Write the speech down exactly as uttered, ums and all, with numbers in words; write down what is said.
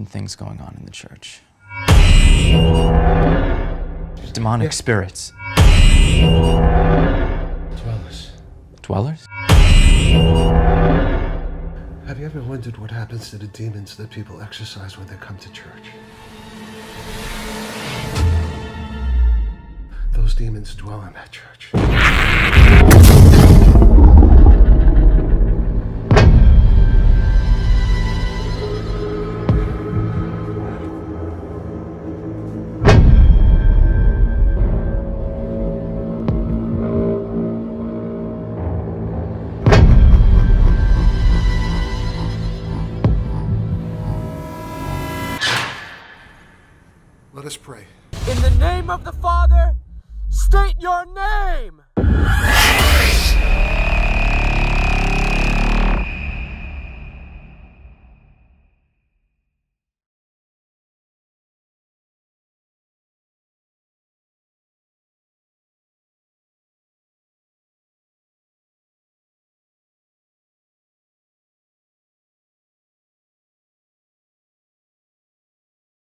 different things going on in the church. Demonic yeah. spirits. Dwellers. Dwellers? Have you ever wondered what happens to the demons that people exorcise when they come to church? Those demons dwell in that church. Let us pray. In the name of the Father, state your name!